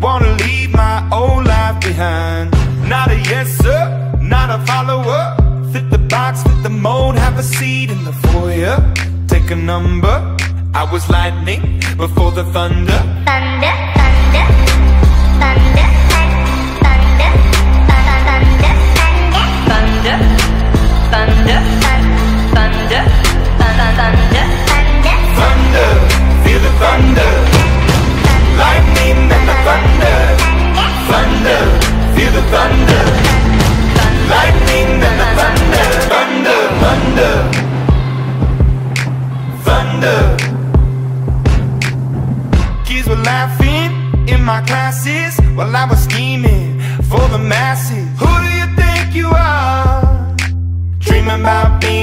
wanna leave my old life behind. Not a yes sir, not a follower. Fit the box, fit the mold, have a seat in the foyer. Take a number, I was lightning before the thunder. Thunder, thunder, thunder, thunder, thunder, thunder, thunder, thunder, thunder, thunder, feel the thunder. Lightning and the thunder. Thunder, feel the thunder. Lightning and the thunder. Thunder, thunder, thunder. Kids were laughing in my classes while I was scheming for the masses. Who do you think you are? Dreaming about being